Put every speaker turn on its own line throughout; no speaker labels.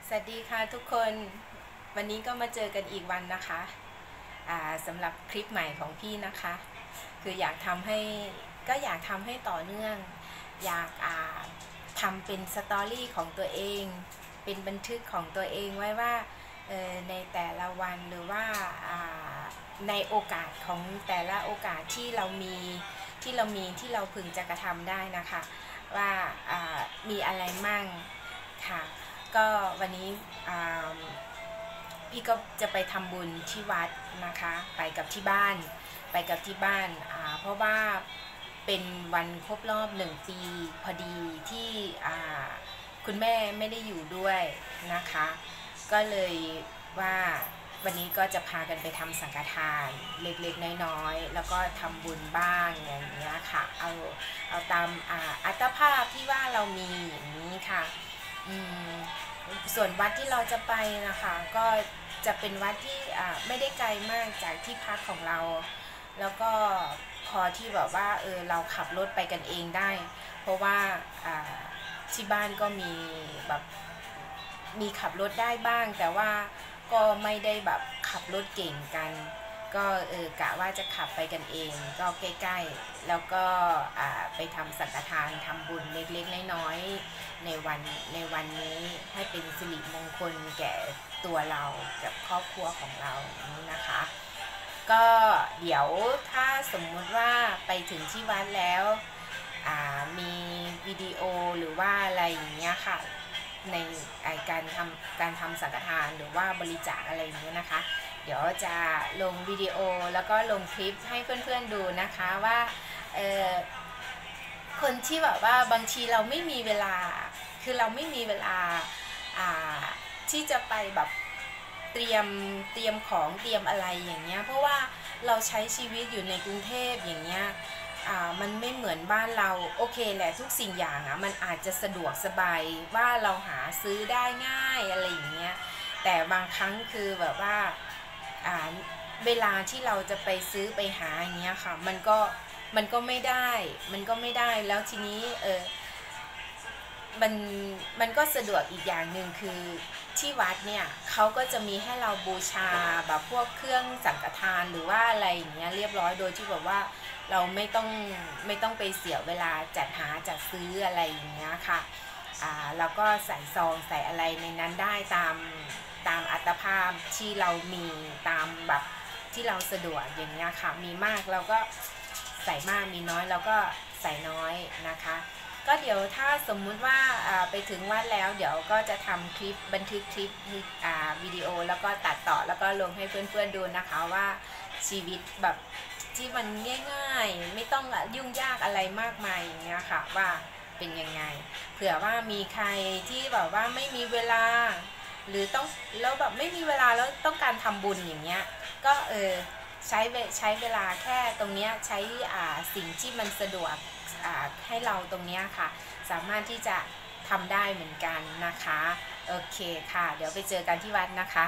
สวัสดีค่ะทุกคนวันนี้ก็มาเจอกันอีกวันนะคะสำหรับคลิปใหม่ของพี่นะคะคืออยากทำให้ต่อเนื่องอยากทำเป็นสตอรี่ของตัวเองเป็นบันทึกของตัวเองไว้ว่าในแต่ละวันหรือว่าในโอกาสของแต่ละโอกาสที่เราพึงจะกระทำได้นะคะว่ามีอะไรมั่งค่ะก็วันนี้พี่ก็จะไปทำบุญที่วัดนะคะไปกับที่บ้านเพราะว่าเป็นวันครบรอบ1 ปีพอดีที่คุณแม่ไม่ได้อยู่ด้วยนะคะก็เลยว่าวันนี้ก็จะพากันไปทำสังฆทานเล็กๆน้อยๆแล้วก็ทำบุญบ้างอย่างนี้ค่ะเอาตามอัตภาพที่ว่าเรามีอย่างนี้ค่ะส่วนวัดที่เราจะไปนะคะก็จะเป็นวัดที่ไม่ได้ไกลมากจากที่พักของเราแล้วก็พอที่แบบว่าเราขับรถไปกันเองได้เพราะว่าที่บ้านก็มีขับรถได้บ้างแต่ว่าก็ไม่ได้แบบขับรถเก่งกันก็กะว่าจะขับไปกันเองก็ใกล้ๆแล้วก็ไปทำสังฆทานทำบุญเล็กๆน้อยๆในวันนี้ให้เป็นสิริมงคลแก่ตัวเรากับครอบครัวของเรานี้นะคะก็เดี๋ยวถ้าสมมุติว่าไปถึงที่วัดแล้วมีวิดีโอหรือว่าอะไรอย่างเงี้ยค่ะในการทำสังฆทานหรือว่าบริจาคอะไรอย่างเงี้ยนะคะเดี๋ยวจะลงวิดีโอแล้วก็ลงคลิปให้เพื่อนๆดูนะคะว่าคนที่แบบว่าบางทีเราไม่มีเวลาที่จะไปแบบเตรียมของเตรียมอะไรอย่างเงี้ยเพราะว่าเราใช้ชีวิตอยู่ในกรุงเทพอย่างเงี้ยมันไม่เหมือนบ้านเราโอเคแหละทุกสิ่งอย่างมันอาจจะสะดวกสบายว่าเราหาซื้อได้ง่ายอะไรอย่างเงี้ยแต่บางครั้งคือแบบว่าเวลาที่เราจะไปซื้อไปหาอย่างเงี้ยค่ะมันก็ไม่ได้แล้วทีนี้มันก็สะดวกอีกอย่างหนึ่งคือที่วัดเนี่ยเขาก็จะมีให้เราบูชาแบบพวกเครื่องสังฆทานหรือว่าอะไรอย่างเงี้ยเรียบร้อยโดยที่แบบว่าเราไม่ต้องไปเสียเวลาจัดซื้ออะไรอย่างเงี้ยค่ะแล้วก็ใส่ซองใส่อะไรในนั้นได้ตามอัตภาพที่เรามีตามแบบที่เราสะดวกอย่างเงี้ยค่ะมีมากเราก็ใส่มากมีน้อยเราก็ใส่น้อยนะคะก็เดี๋ยวถ้าสมมุติว่าไปถึงวัดแล้วเดี๋ยวก็จะทำคลิปบันทึกคลิปวิดีโอแล้วก็ตัดต่อแล้วก็ลงให้เพื่อนๆดูนะคะว่าชีวิตแบบที่มันง่ายๆไม่ต้องยุ่งยากอะไรมากมายอย่างเงี้ยค่ะว่าเป็นยังไงเผื่อว่ามีใครที่แบบว่าไม่มีเวลาหรือแล้วแบบไม่มีเวลาแล้วต้องการทำบุญอย่างเงี้ยก็ใช้เวลาแค่ตรงเนี้ยใช้สิ่งที่มันสะดวกให้เราตรงนี้ค่ะสามารถที่จะทำได้เหมือนกันนะคะโอเคค่ะเดี๋ยวไปเจอกันที่วัดนะคะ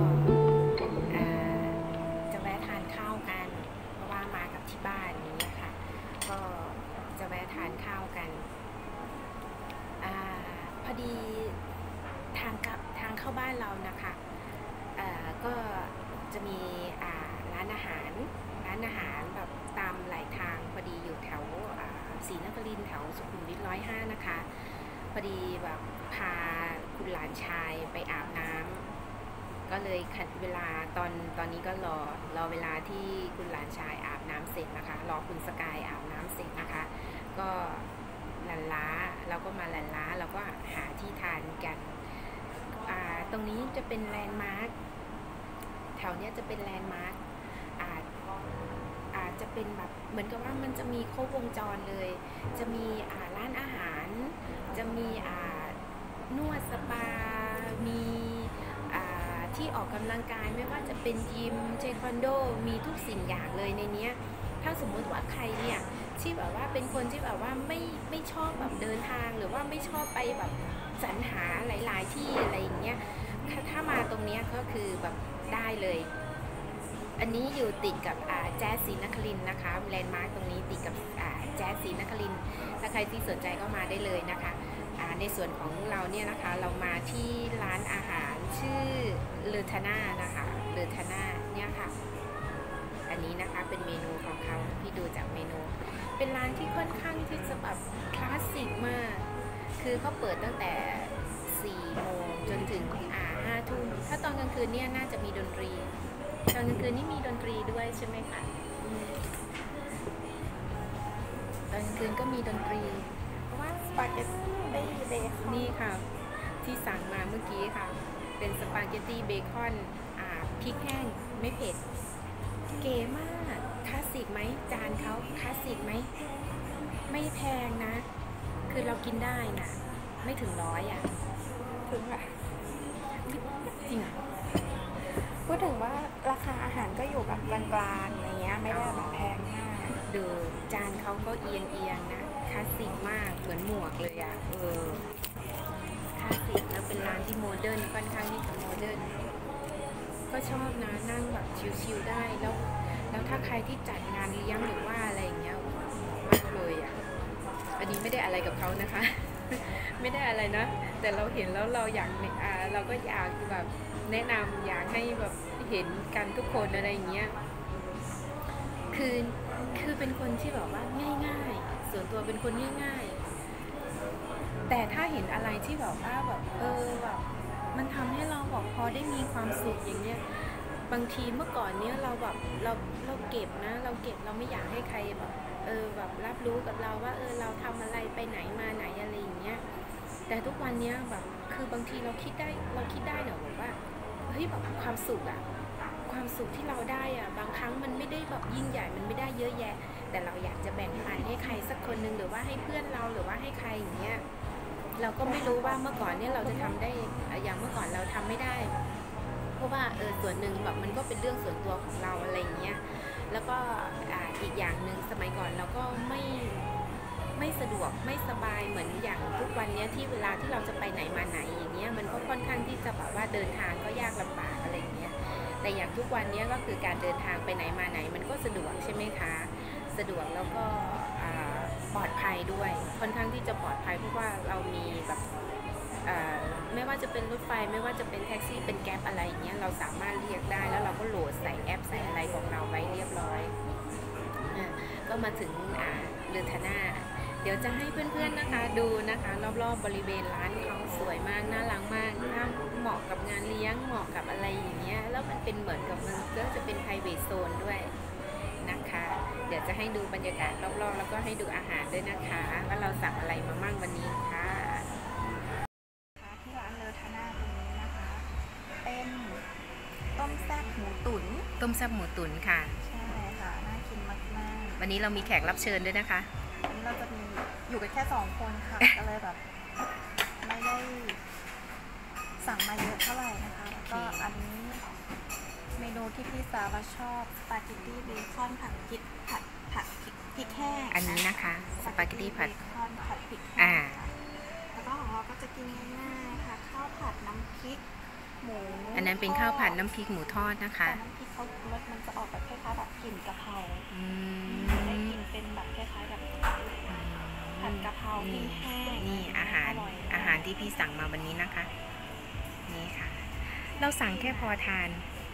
ที่บ้านนี้นะคะก็จะแวะทานข้าวกันพอดีทางเข้าบ้านเรานะคะก็จะมีร้านอาหารแบบตามหลายทางพอดีอยู่แถวศรีนครินทร์แถวสุขุมวิท105นะคะพอดีแบบพาคุณหลานชายไปอาบน้ำก็เลยขัดเวลาตอนนี้ก็รอเวลาที่คุณหลานชายอาบน้ำเสร็จนะคะรอคุณสกายอาบน้ำเสร็จนะคะก็ลันล้าเราก็มาลันล้าเราก็หาที่ทานกันตรงนี้จะเป็นแลนด์มาร์คแถวนี้จะเป็นแลนด์มาร์คอาจจะเป็นแบบเหมือนกับว่ามันจะมีครบวงจรเลยจะมีร้านอาหารจะมีนวดสปามีที่ออกกำลังกายไม่ว่าจะเป็นยิมเทควันโดมีทุกสิ่งอย่างเลยในนี้ถ้าสมมติว่าใครเนี่ยที่แบบว่าเป็นคนที่แบบว่าไม่ชอบแบบเดินทางหรือว่าไม่ชอบไปแบบสรรหาหลายๆที่อะไรอย่างเงี้ยถ้ามาตรงนี้ก็คือแบบได้เลยอันนี้อยู่ติดกับแจ๊สศรีนครินทร์นะคะแลนด์มาร์คตรงนี้ติดกับแจ๊สศรีนครินทร์ถ้าใครที่สนใจก็มาได้เลยนะคะในส่วนของเราเนี่ยนะคะเรามาที่ร้านอาหารชื่อเลอทาน่านะคะเลอทาน่าเนี่ยค่ะอันนี้นะคะเป็นเมนูของเขาที่ดูจากเมนูเป็นร้านที่ค่อนข้างที่จะแบบคลาสสิกมากคือเขาเปิดตั้งแต่4 โมงจนถึง5 ทุ่มถ้าตอนกลางคืนเนี่ยน่าจะมีดนตรีตอนกลางคืนนี่มีดนตรีด้วยใช่ไหมคะตอนกลางคืนก็มีดนตรี
ว่าสปาเกตตี้เบคอน
นี่ค่ะที่สั่งมาเมื่อกี้ค่ะเป็นสปาเกตตี้เบคอนพริกแห้งไม่เผ็ดเก๋มากคลาสสิกไหมจานเขาคลาสสิกไหมไม่แพงนะคือเรากินได้นะไม่ถึง100ถึงอะจริงอ่ะ
พูดถึงว่าราคาอาหารก็อยู่แบบกลางๆอะไรเงี้ยไม่ได้แบบแพงมาก
ดูจานเขาก็เอียงนะคลาสสิกมากเหมือนหมวกเลยอ่ะคลาสสิกแล้วเป็นร้านที่โมเดิร์นค่อนข้างที่จะโมเดิร์นก็ชอบนะนั่งแบบชิลๆได้แล้วถ้าใครที่จัดงานเลี้ยงหรือว่าอะไรอย่างเงี้ยมากเลยอ่ะอันนี้ไม่ได้อะไรกับเขานะคะ ไม่ได้อะไรนะแต่เราเห็นแล้วเราอยากเราก็อยากแบบแนะนำอยากให้แบบเห็นกันทุกคนอะไรอย่างเงี้ยคือเป็นคนที่แบบว่าง่ายๆส่วนตัวเป็นคนง่ายๆแต่ถ้าเห็นอะไรที่แบบว่าแบบแบบมันทำให้เราแบบพอได้มีความสุขอย่างเงี้ยบางทีเมื่อก่อนเนี้ยเราแบบเราเก็บนะเราเก็บเราไม่อยากให้ใครแบบแบบรับรู้กับเราว่าเราทำอะไรไปไหนมาไหนอะไรอย่างเงี้ยแต่ทุกวันเนี้ยแบบคือบางทีเราคิดได้เนอะแบบว่าเฮ้ยแบบความสุขอะความสุขที่เราได้อะบางครั้งมันไม่ได้แบบยิ่งใหญ่มันไม่ได้เยอะแยะแต่เราอยากจะแบ่งปันให้ใครสักคนนึงหรือว่าให้เพื่อนเราหรือว่าให้ใครอย่างเงี้ยเราก็ไม่รู้ว่าเมื่อก่อนเนี่ยเราจะทำได้อย่างเมื่อก่อนเราทำไม่ได้เพราะว่าส่วนหนึ่งแบบมันก็เป็นเรื่องส่วนตัวของเราอะไรอย่างเงี้ยแล้วก็อีกอย่างหนึ่งสมัยก่อนเราก็ไม่สะดวกไม่สบายเหมือนอย่างทุกวันนี้ที่เวลาที่เราจะไปไหนมาไหนอย่างเงี้ยมันก็ค่อนข้างที่จะแบบว่าเดินทางก็ยากลำบากอะไรอย่างเงี้ยแต่อย่างทุกวันนี้ก็คือการเดินทางไปไหนมาไหนมันก็สะดวกใช่ไหมคะสะดวกแล้วก็ปลอดภัยด้วยค่อนข้างที่จะปลอดภัยเพราะว่าเรามีแบบไม่ว่าจะเป็นรถไฟไม่ว่าจะเป็นแท็กซี่เป็นแก๊ปอะไรอย่างเงี้ยเราสามารถเรียกได้แล้วเราก็โหลดใส่แอปใส่อะไรของเราไว้เรียบร้อยก็มาถึงเลอทาน่าเดี๋ยวจะให้เพื่อนๆนะคะดูนะคะรอบๆบริเวณร้านเขาสวยมากน่ารักมากถ้าเหมาะกับงานเลี้ยงเหมาะกับอะไรอย่างเงี้ยแล้วมันเป็นเหมือนกับมันก็จะเป็น private zone ด้วยนะคะเดี๋ยวจะให้ดูบรรยากาศรอบๆแล้วก็ให้ดูอาหารด้วยนะคะว่าเราสั่งอะไรมามั่งวันนี้ค่ะ
ที่ร้านเลอทาน่าตรงนี้นะคะเป็นต้มแซ่บหมูตุ๋
นค่ะ
ใช่ค่ะน่ากินมาก
ๆวันนี้เรามีแขกรับเชิญด้วยนะคะ
วันนี้เราจะมีอยู่กันแค่2 คนค่ะก็เลยแบบไม่ได้สั่งมาเยอะเท่าไหร่นะคะแล้วก็อันนี้เมนูที่พี่สาวชอบสปาเกตตี้เบคอนผัดพริกแห้ง
อันนี้นะคะสปาเกตตี้ผัด
เบคอนผัดพริกแห้งแล้วก็ของเราก็จะกินง่ายๆค่ะข้าวผัดน้ำพริกหมู
อันนั้นเป็นข้าวผัดน้ำพริกหมูทอดนะคะ
น้ำพริกเขารสมันจะออกแบบคล้ายๆแบบกลิ่นกะเพราได้กลิ่นเป็นแบบคล้ายๆแบบ
ารที่พี่สั่งมาวันนี้นะคะนี่ค่ะเราสั่งแค่พอทาน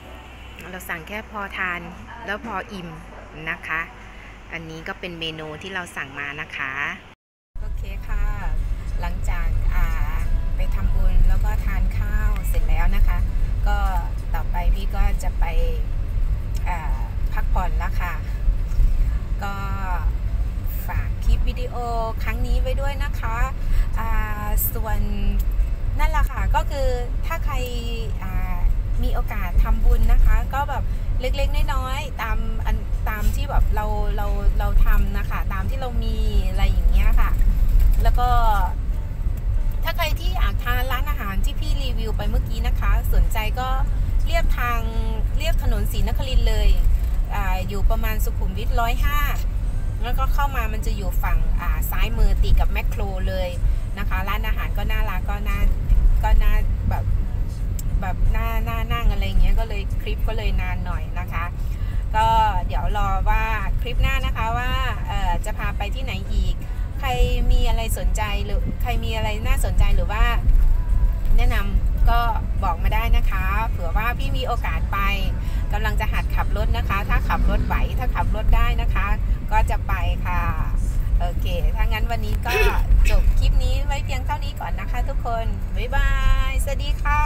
แล้วพออิ่มนะคะ อันนี้ก็เป็นเมนูที่เราสั่งมานะคะโอเคค่ะหลังจากไปทำบุญแล้วก็ทานข้าวเสร็จแล้วนะคะก็ต่อไปพี่ก็จะไปพักผ่อนแล้วค่ะก็ฝากคลิปวิดีโอครั้งนี้ไว้ด้วยนะคะส่วนนั่นแหละค่ะก็คือถ้าใครมีโอกาสทำบุญนะคะก็แบบเล็กๆน้อยๆตามที่แบบเราทำนะคะตามที่เรามีอะไรอย่างเงี้ยค่ะแล้วก็ถ้าใครที่อยากทานร้านอาหารที่พี่รีวิวไปเมื่อกี้นะคะสนใจก็เรียบถนนศรีนครินทร์เลยอยู่ประมาณสุขุมวิท105แล้วก็เข้ามามันจะอยู่ฝั่งซ้ายมือติดกับแมคโครเลยนะคะร้านอาหารก็น่ารักก็น่าแบบน่านั่งอะไรเงี้ยก็เลยคลิปก็เลยนานหน่อยนะคะก็เดี๋ยวรอว่าคลิปหน้านะคะว่าจะพาไปที่ไหนอีกใครมีอะไรสนใจหรือใครมีอะไรน่าสนใจหรือว่าแนะนำก็บอกมาได้นะคะเผื่อว่าพี่มีโอกาสไปกำลังจะหัดขับรถนะคะถ้าขับรถไหวถ้าขับรถได้นะคะก็จะไปค่ะโอเคถ้างั้นวันนี้ก็ จบคลิปนี้ไว้เพียงเท่านี้ก่อนนะคะทุกคนบ๊ายบายสวัสดีค่ะ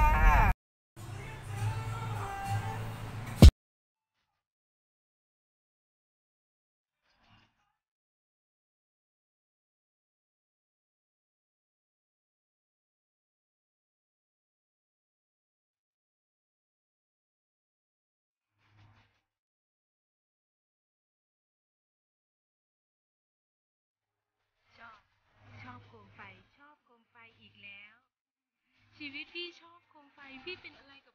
ชอบโคมไฟอีกแล้วชีวิตพี่ชอบโคมไฟพี่เป็นอะไร